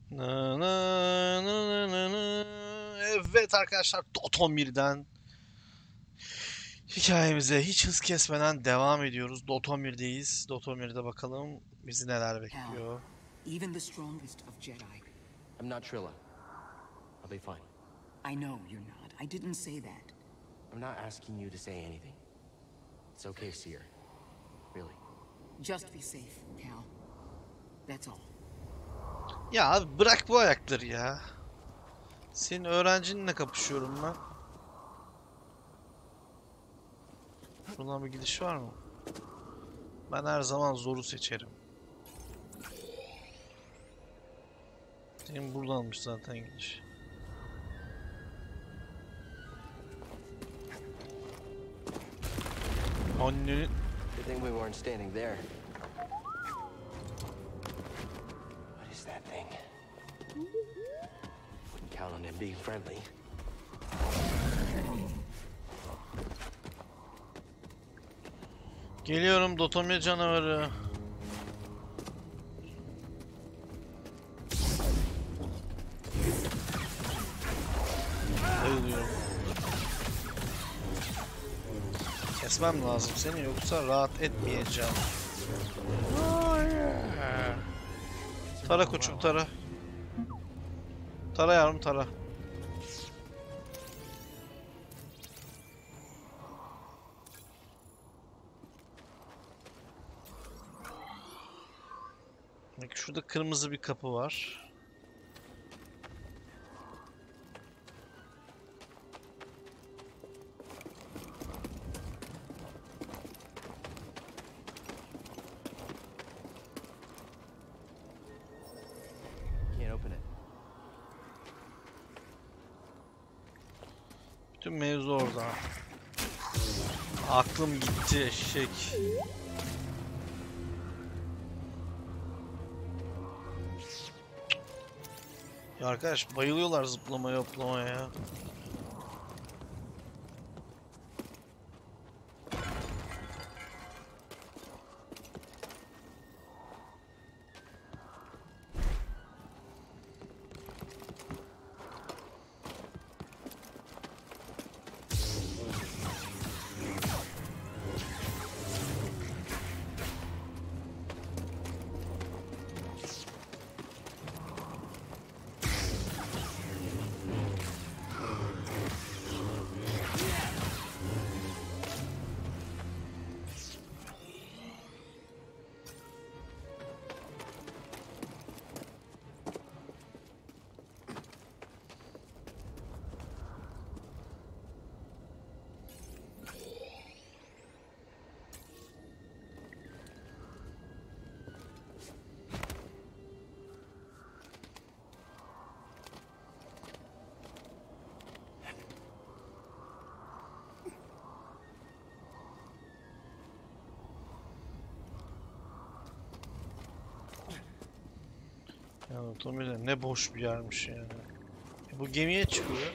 Na, na, na, na, na, na. Evet arkadaşlar, Dota 11'den hikayemize hiç hız kesmeden devam ediyoruz. Dota 1'deyiz. Dota 1'de bakalım bizi neler Hell, bekliyor. even the strongest of Jedi. I'm not Trilla. I'll be fine. I know you're not. I didn't say that. I'm not asking you to say anything. It's okay, Seer. Really. Just be safe, Cal. That's all. Ya abi bırak bu ayakları ya. Senin öğrencinle kapışıyorum ben. Buradan bir gidiş var mı? Ben her zaman zoru seçerim. Senin buradanmış zaten gidiş. Annenin... Good thing we weren't standing there. What is that thing? Wouldn't count on him being friendly. Geliyorum Dotomir canavarı. Bayılıyorum. Kesmem lazım seni, yoksa rahat etmeyeceğim. Tara koçum, tara. Tara yavrum, tara. Bak şurada kırmızı bir kapı var. Can't open it. Bütün mevzu orada. Aklım gitti eşek. Ya arkadaş, bayılıyorlar zıplamaya hoplamaya ya. Ya Tomir'de ne boş bir yermiş yani. Bu gemiye çıkıyor.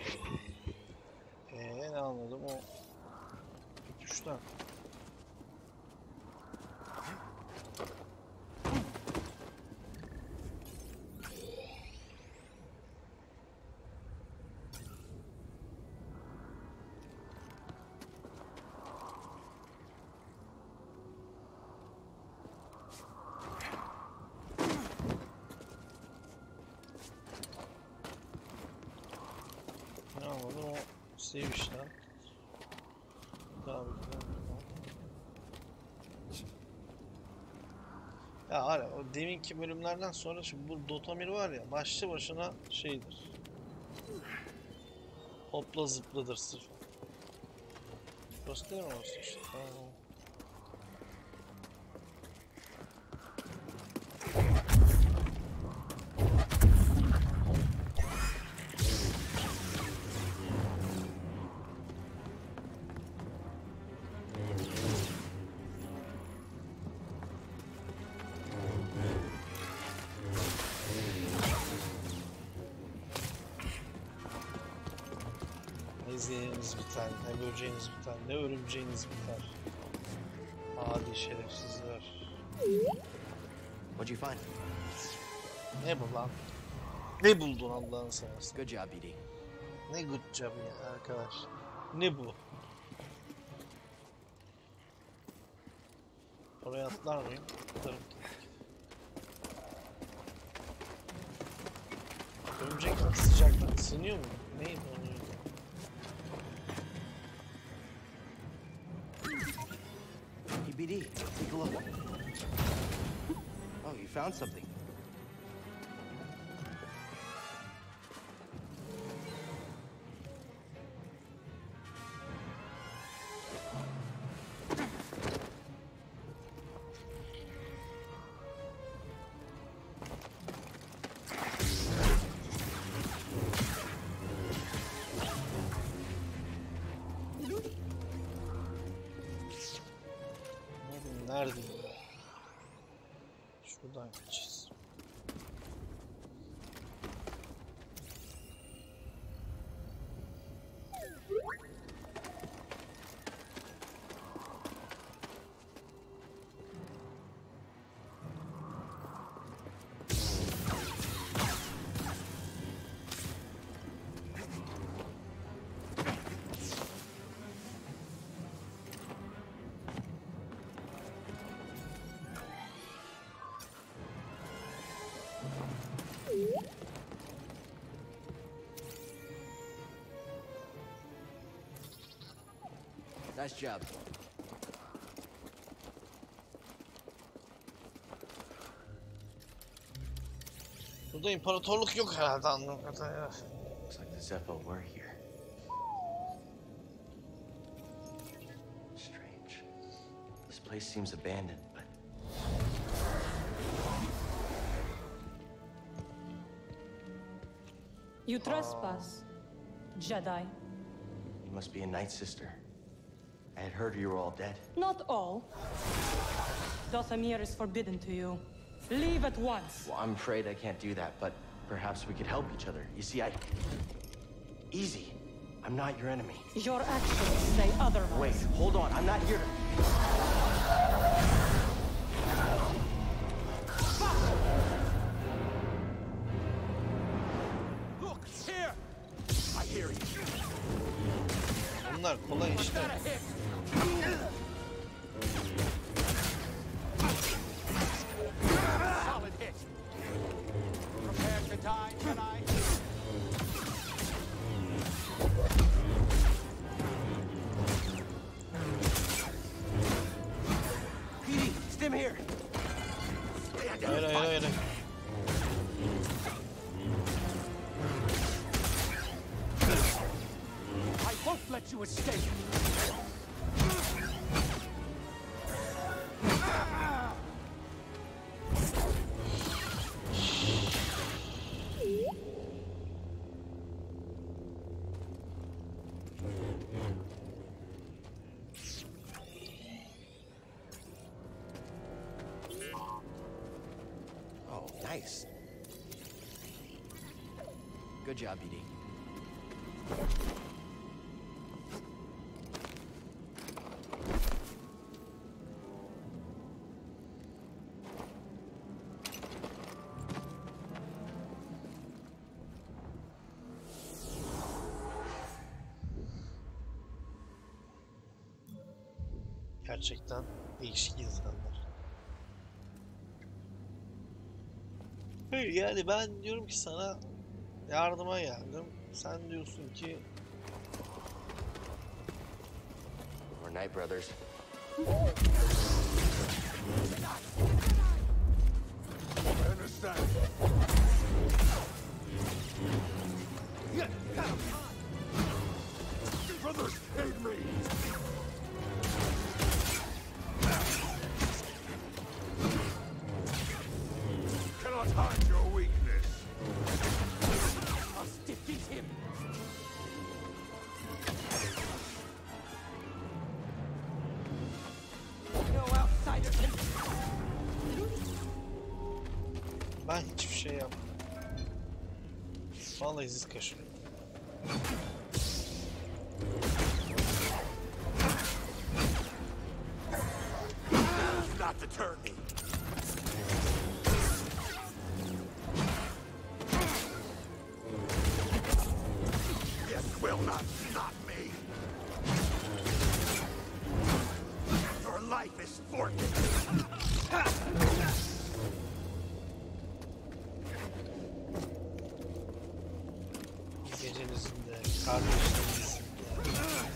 Ne anladım o tuştan. Ne anladım o save işlem. Tabii ki. Ya hala o deminki bölümlerden sonra şimdi bu Dotomir var ya, başlı başına şeydir. Hopla zıpladır sırf. Burası değil mi orası işte? Tamam. Ne zehiriniz biter, ne böceğiniz biter, ne örümceğiniz biter. Hadi şerefsizler. What'd you find? Ne bu lan? Ne buldun Allah'ını seversen? Good job, BD. Ne good job ya arkadaş. Ne bu? Oraya atlar mıyım? Atlarım. Örümcek sıcaktan ısınıyor mu? Neydi onu? Hey, BD, take a look. Oh, you found something. Nerede? Şuradan gideceğiz. Nice job. Burada imparatorluk yok herhalde anladığım kadarıyla. Looks like the Zeppo were here. Strange. This place seems abandoned, but You trespass, Jedi. you must be a Night Sister. I had heard you were all dead. Not all. Dothamir is forbidden to you. Leave at once. Well, I'm afraid I can't do that, but perhaps we could help each other. You see, Easy. I'm not your enemy. Your actions say otherwise. Wait, hold on. I'm not here to... Look, here! I hear you. Bunlar kolay işte. Got a hit! Solid hit. Prepare to die, Jedi. PD, stim here. Hayır hayır hayır. I won't let you escape. Oh, nice. Good job, BD. Gerçekten değişik insanlar. Hayır yani ben diyorum ki sana yardıma geldim. Sen diyorsun ki We're Night Brothers. I understand. Brothers, aid me! Cannot hide your weakness. Must defeat him. No outsider can... ben hiçbir şey yapmadım. Vallahi iz kaşıyor. Not deter me. will not stop me. Your life is forfeit. Gecenizin de, kardeşlerinizin de.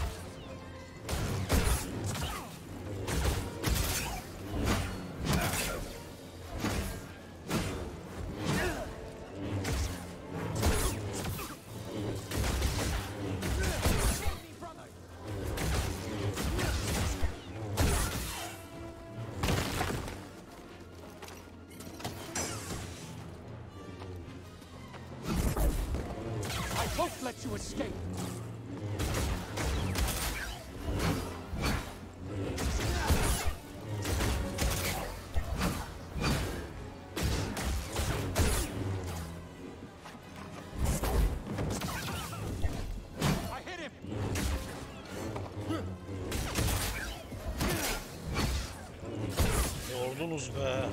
I won't let you escape. I hit him. Yordunuz be.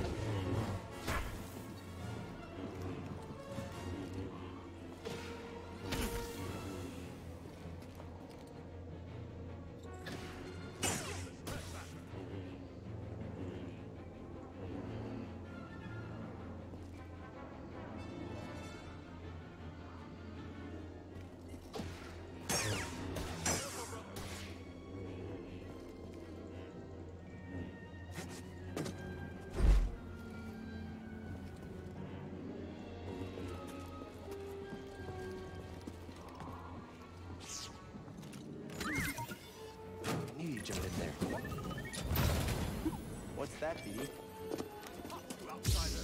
I knew you jumped in there. What's that, BD? You outsider.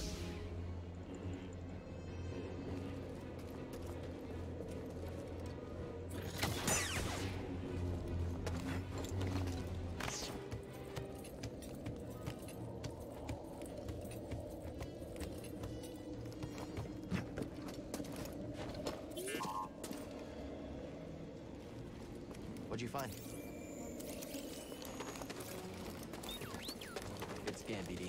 What'd you find? Good scan, BD.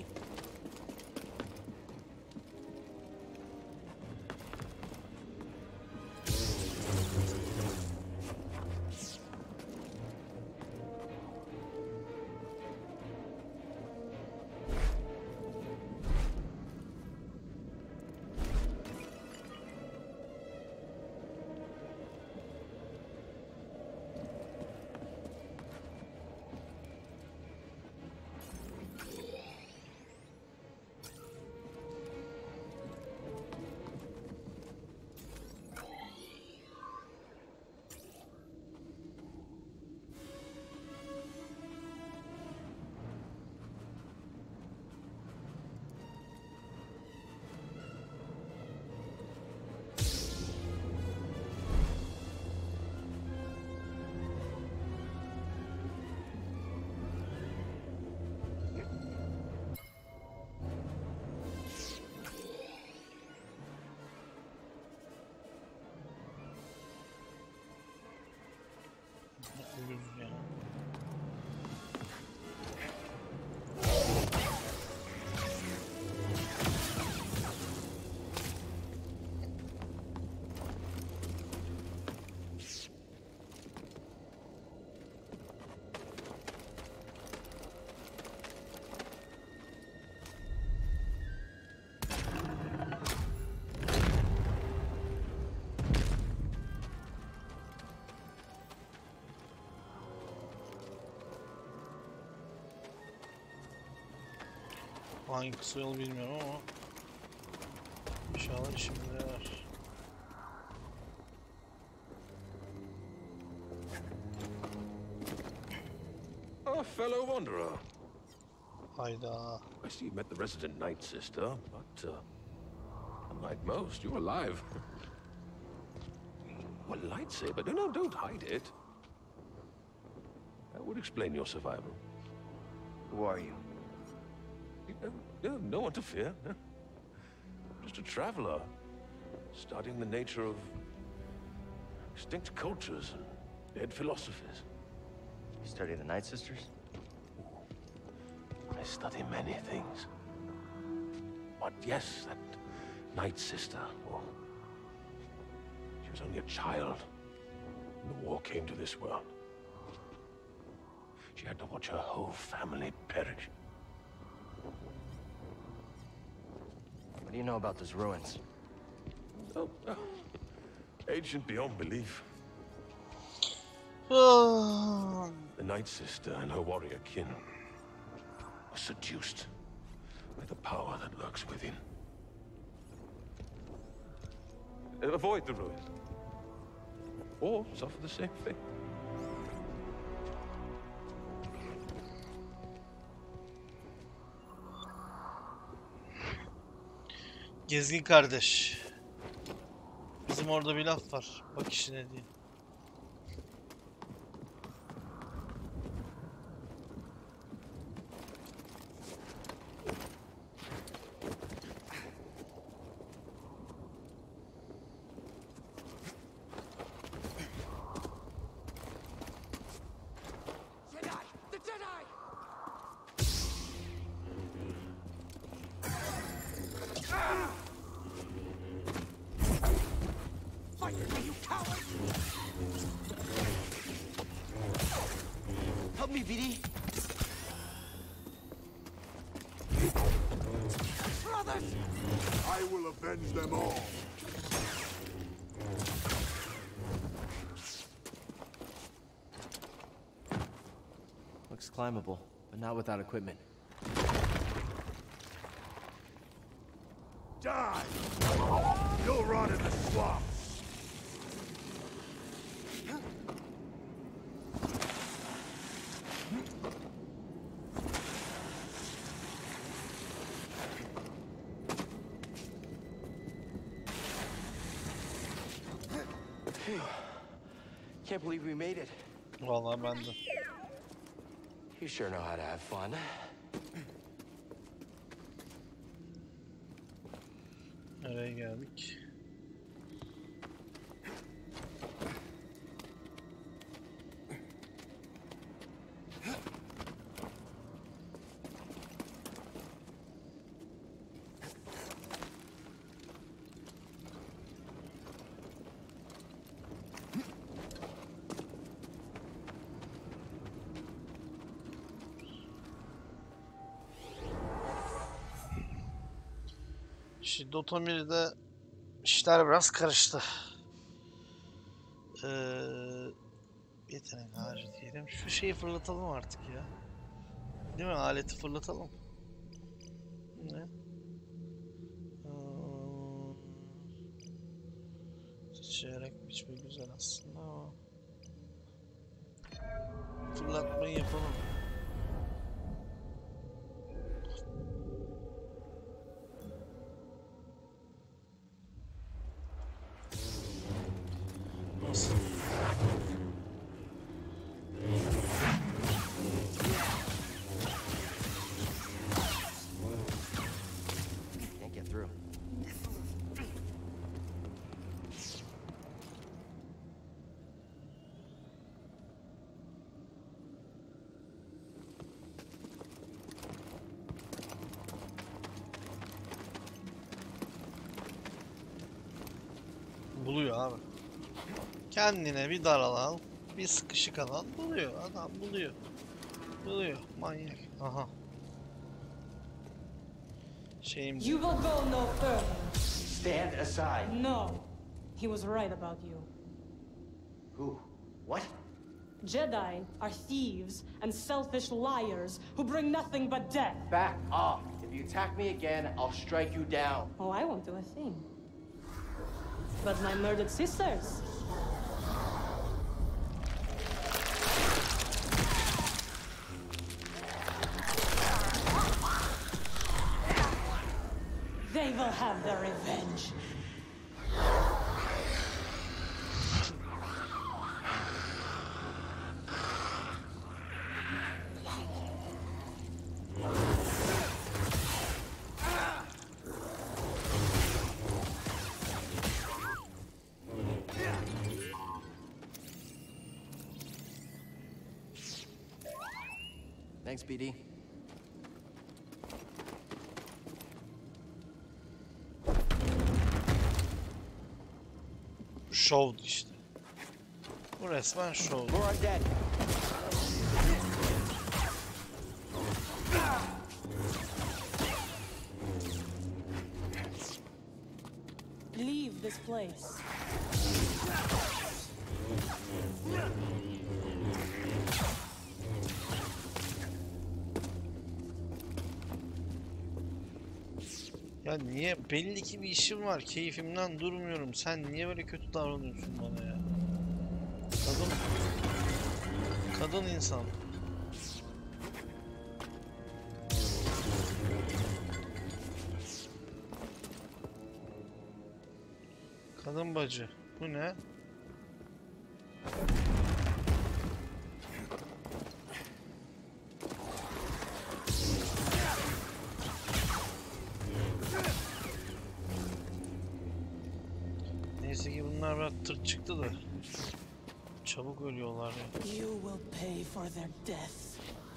Uyuz ya. Hangi kısa yol bilmiyorum ama inşallah işimize yarar. A fellow wanderer. Hayda. I see you met the resident Night Sister, but unlike most, you're alive. A lightsaber? No, don't hide it. That would explain your survival. Who are you? No one to fear. Just a traveler, studying the nature of extinct cultures and dead philosophies. You study the Night Sisters? I study many things. But yes, that Night Sister, well, she was only a child. The war came to this world. She had to watch her whole family perish. What do you know about those ruins? Oh, ancient beyond belief. The Night Sister and her warrior kin are seduced by the power that lurks within. Avoid the ruin, or suffer the same fate. Gezgin kardeş. Bizim orada bir laf var. Bak işine diye. Help me, BD. I will avenge them all. Looks climbable, but not without equipment. Die! You'll rot in the swamp. Can't believe we made it. Vallahi ben de. You sure know how to have fun. Nereye geldik? Şimdi Dota 1'de işler biraz karıştı. Yetenek ağacı diyelim. Şu şeyi fırlatalım artık ya. Değil mi? Aleti fırlatalım. Ne? Sıçrayarak biçme güzel aslında ama fırlatmayı yapalım. Nasıl? Can't get through. Buluyor abi. Kendine bir dar alan, bir sıkışık alan buluyor. Adam buluyor. Buluyor. Manyak. Aha. Şeyim You will go no further. Stand aside. No. He was right about you. Who? What? Jedi are thieves and selfish liars who bring nothing but death. Back off. If you attack me again, I'll strike you down. Oh, I won't do a thing. But my murdered sisters. They will have their revenge. Thanks, BD. şovdu işte. Bu resmen şov. More undead. Leave this place. Ya niye? Belli ki bir işim var. Keyfimden durmuyorum. Sen niye böyle kötü davranıyorsun bana ya? Kadın insan. Kadın bacı. Bu ne? Neyse ki bunlar biraz tırt çıktı da çabuk ölüyorlar ya. You will pay for their death.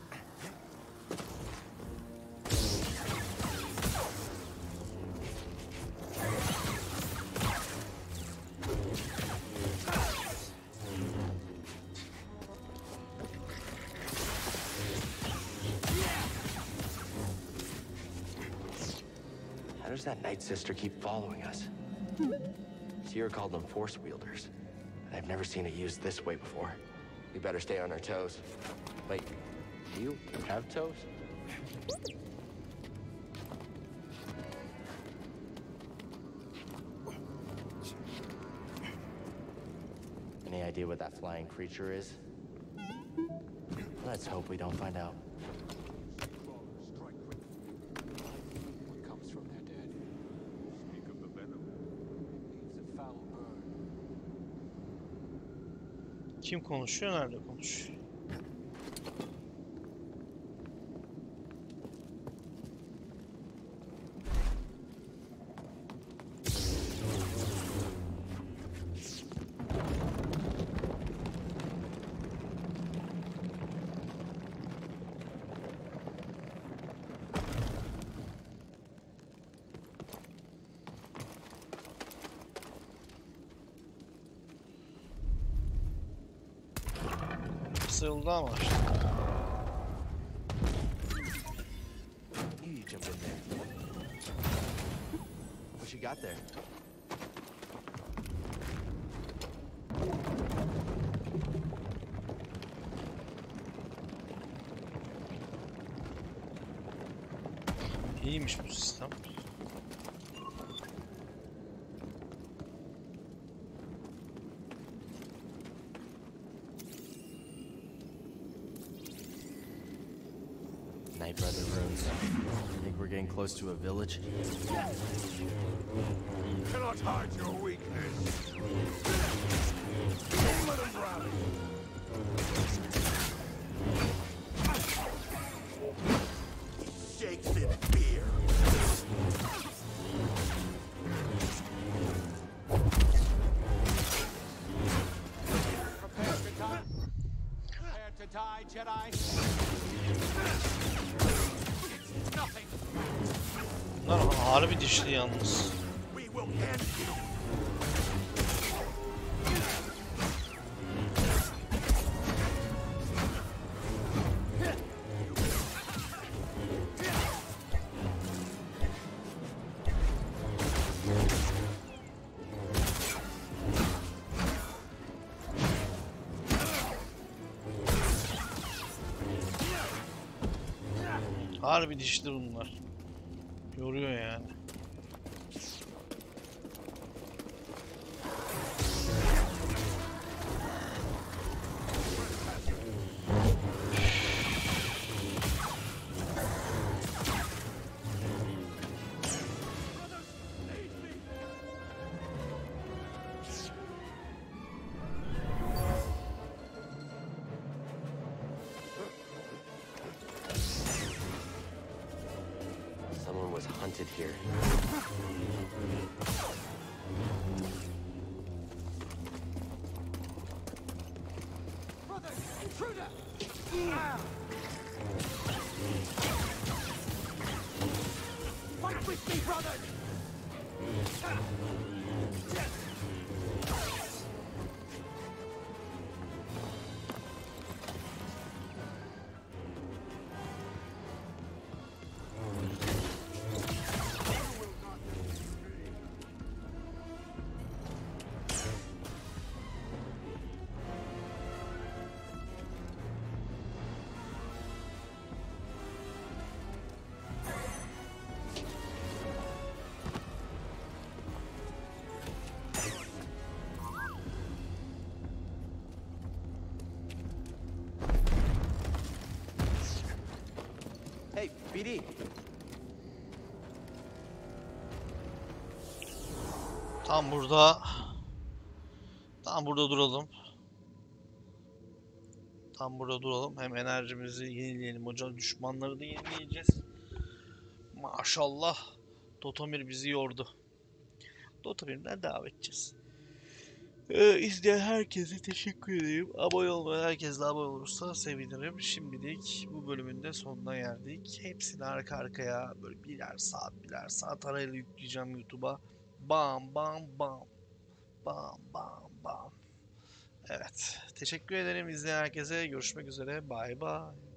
How does that Night Sister keep following us? Tyr called them Force wielders. I've never seen it used this way before. We better stay on our toes. Wait, do you have toes? Any idea what that flying creature is? Let's hope we don't find out. What comes from their dead? Speak of the venom. Leaves a foul burn. Kim konuşuyor? Nerede konuşuyor? Sığıldı ama işte. You jump in there. What you got there? İyiymiş bu sistem. Night Brother runes. Think we're getting close to a village? Cannot hide your weakness. Don't let him rally. He shakes in fear. Prepare to die. Prepare to die, Jedi. It's nothing. Bunlar harbi dişli yalnız. We will end you. Harbi dişli bunlar. Yoruyor yani. Someone was hunted here. Brother, intruder! Fight with me, brother! BD. Tam burada. Tam burada duralım. Tam burada duralım. Hem enerjimizi yenileyelim hocam. Düşmanları da yenileyeceğiz. Maşallah. Dotomir bizi yordu. Dotomir'den devam edeceğiz. İzleyen herkese teşekkür ederim. Abone olmayan herkes de abone olursa sevinirim. Şimdilik bu bölümün de sonuna geldik. Hepsini arka arkaya böyle birer saat arayla yükleyeceğim YouTube'a. Bam bam bam. Bam bam bam. Evet. Teşekkür ederim izleyen herkese. Görüşmek üzere. Bay bay.